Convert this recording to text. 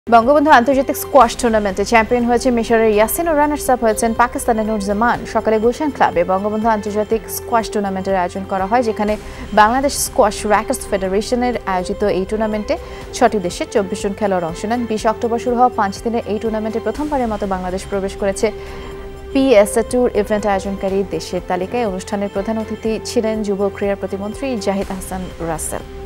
বঙ্গবন্ধু আন্তর্জাতিক স্কোয়াশ টুর্নামেন্টে চ্যাম্পিয়ন হয়েছে মিশরের ইয়াসিন ও রানার্স আপ হয়েছেন পাকিস্তানের নূর জামান। সকালে গুলশান ক্লাবে বঙ্গবন্ধু আন্তর্জাতিক স্কোয়াশ টুর্নামেন্টের আয়োজন করা হয়, যেখানে বাংলাদেশ স্কোয়াশ র্যাকেটস ফেডারেশনের আয়োজিত এই টুর্নামেন্টে ৬টি দেশে ২৪ জন খেলোয়াড় অংশ নেন। ২০ অক্টোবর শুরু হওয়া ৫ দিনের এই টুর্নামেন্টে প্রথমবারের মতো বাংলাদেশ প্রবেশ করেছে পিএসএ ট্যুর ইভেন্ট আয়োজনকারী দেশের তালিকায়। অনুষ্ঠানের প্রধান অতিথি ছিলেন যুব ক্রীড়া প্রতিমন্ত্রী জাহিদ হাসান রাসেল।